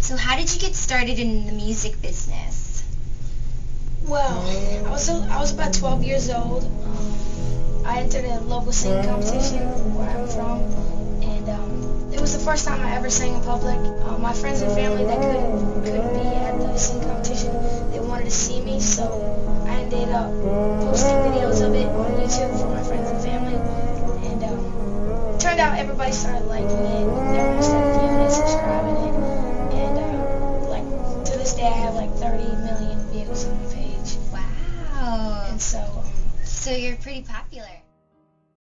So how did you get started in the music business? Well, I was about 12 years old. I entered a local singing competition where I'm from, and it was the first time I ever sang in public. My friends and family that couldn't be at the singing competition, they wanted to see me, so I ended up posting videos of it on YouTube for my friends and family, and it turned out everybody started liking it, everyone started viewing it, subscribing it, and like to this day I have like 30 million views on my page. Wow. And so So you're pretty popular.